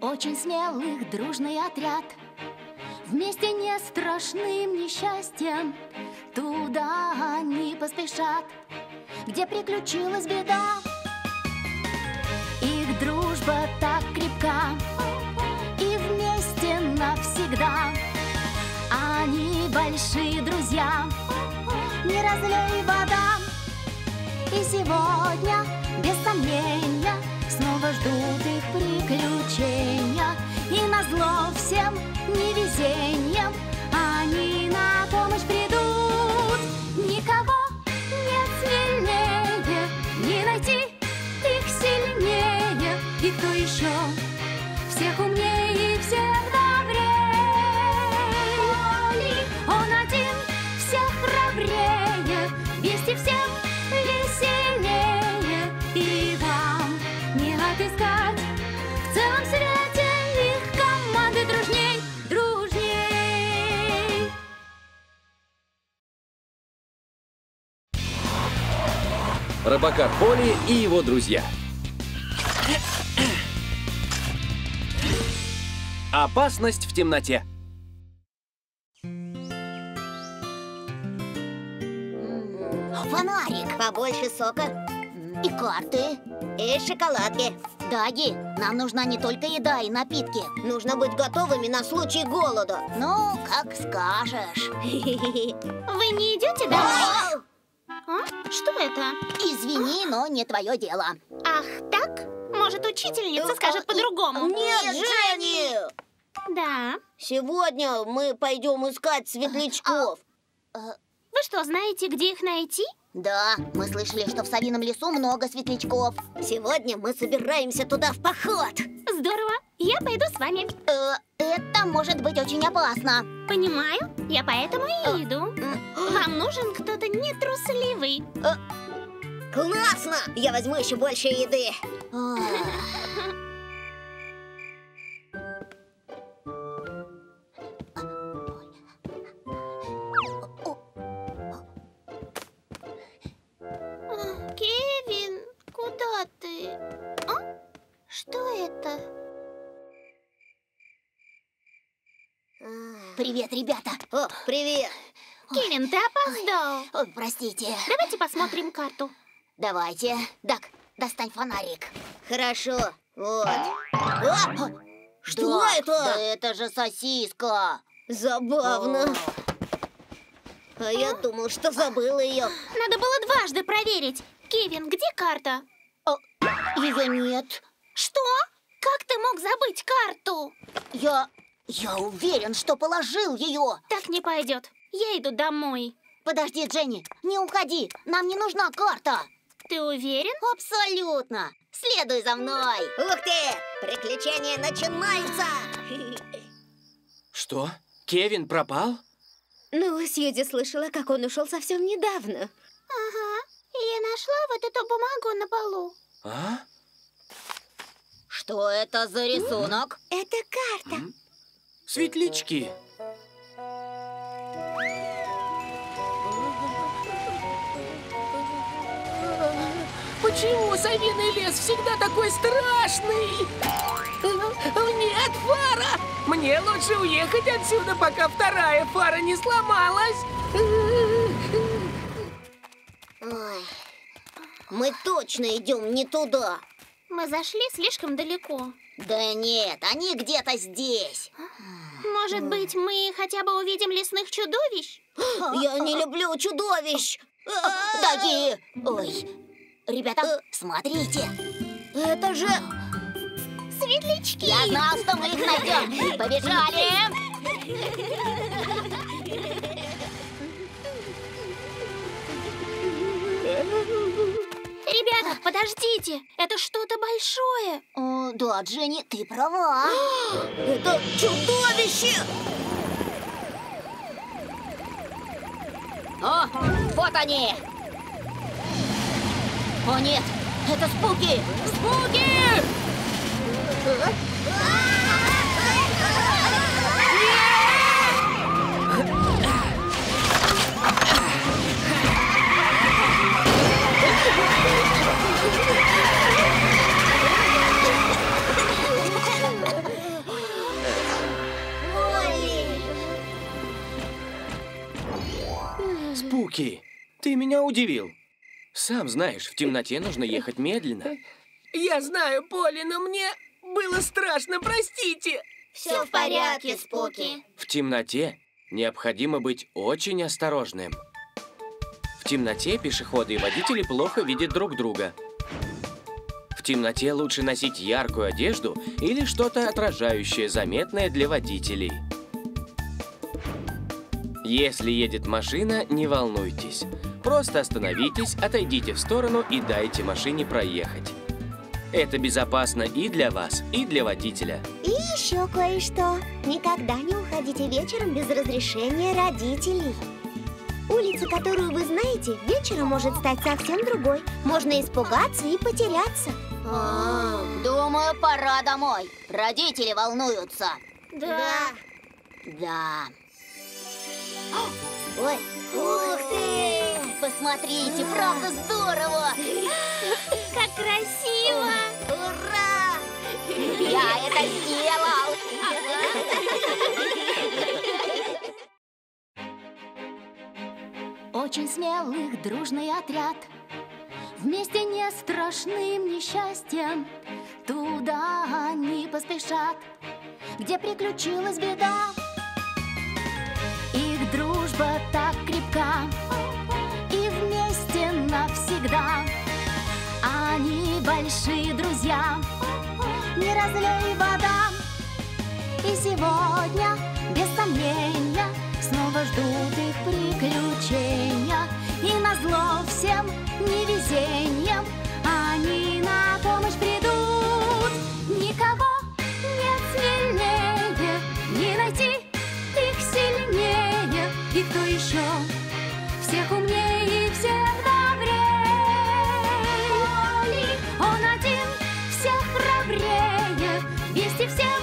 очень смелых дружный отряд. Вместе не страшным несчастьем туда они поспешат, где приключилась беда. Их дружба так крепка, и вместе навсегда. Они большие друзья, не разлей вода. И сегодня, без сомнения, снова ждут их приключения. И назло всем невезением они на помощь придут. Никого нет смелее, не найти их сильнее. И кто еще всех умнее и всех добрее? Он один всех храбрее, вместе всем веселее. И вам не отыскать в целом свете их команды дружней, дружней. Робокар Поли и его друзья. Опасность в темноте. Фонарик, Побольше сока и карты. и шоколадки. Даги, нам нужна не только еда и напитки. Нужно быть готовыми на случай голода. Ну, как скажешь. Вы не идете домой? А? Что это? Извини, но не твое дело. Ах, так? Может, учительница скажет по-другому? Нет, Дженни! Да. Сегодня мы пойдем искать светлячков. Вы что, знаете, где их найти? Да, мы слышали, что в Совином лесу много светлячков. Сегодня мы собираемся туда в поход. Здорово. Я пойду с вами. Это может быть очень опасно. Понимаю. Я поэтому и иду. Вам нужен кто-то нетрусливый. Классно! Я возьму еще больше еды. Кевин, куда ты? А? Что это? Привет, ребята. О, привет! Кевин, ты опоздал. Ой, простите. Давайте посмотрим карту. Давайте. Дак, достань фонарик. Хорошо. Вот. О! Что Да, это? Да это же сосиска. Забавно. А я думал, что забыла ее. Надо было дважды проверить. Кевин, где карта? Ее нет. Что? Как ты мог забыть карту? Я уверен, что положил ее. Так не пойдет. Я иду домой. Подожди, Дженни, не уходи. Нам не нужна карта. Ты уверен? Абсолютно. Следуй за мной. Ух ты! Приключения начинаются! Что? Кевин пропал? Ну, Сьюзи слышала, как он ушел совсем недавно. Ага. Я нашла вот эту бумагу на полу. А? Что это за рисунок? Это карта. Светлячки. Почему Совиный лес всегда такой страшный? Нет, фара! Мне лучше уехать отсюда, пока вторая фара не сломалась. Ой, мы точно идем не туда. Мы зашли слишком далеко. Да нет, они где-то здесь. Может быть, мы хотя бы увидим лесных чудовищ? Я не люблю чудовищ. Даги! Ой, ребята, смотрите. Это же... Светлячки! Я знал, что мы их найдем. Побежали! Ребята, подождите! Это что-то большое! Да, Дженни, ты права. Это чудовище! О, вот они! О нет, это спуки! Спуки! Спуки, ты меня удивил. Сам знаешь, в темноте нужно ехать медленно. Я знаю, Полли, но мне было страшно, простите. Все в порядке, Спуки. В темноте необходимо быть очень осторожным. В темноте пешеходы и водители плохо видят друг друга. В темноте лучше носить яркую одежду или что-то отражающее, заметное для водителей. Если едет машина, не волнуйтесь. Просто остановитесь, отойдите в сторону и дайте машине проехать. Это безопасно и для вас, и для водителя. И еще кое-что. Никогда не уходите вечером без разрешения родителей. Улица, которую вы знаете, вечером может стать совсем другой. Можно испугаться и потеряться. Думаю, пора домой. Родители волнуются. Да. Да. Ой, ух ты! Посмотрите, правда здорово. Как красиво! Ура! Я это сделал. Очень смелых дружный отряд, вместе не страшным несчастьем. Туда они поспешат, где приключилась беда. Их дружба так крепка, и вместе навсегда. Они большие друзья, не разлей вода. И сегодня, без сомнения, снова ждут их приключения. И назло всем невезением они на помощь придут. Никого нет смелее, не найти их сильнее. И кто еще всех умнее и всех добрее? Полли, он один всех храбрее. Вместе все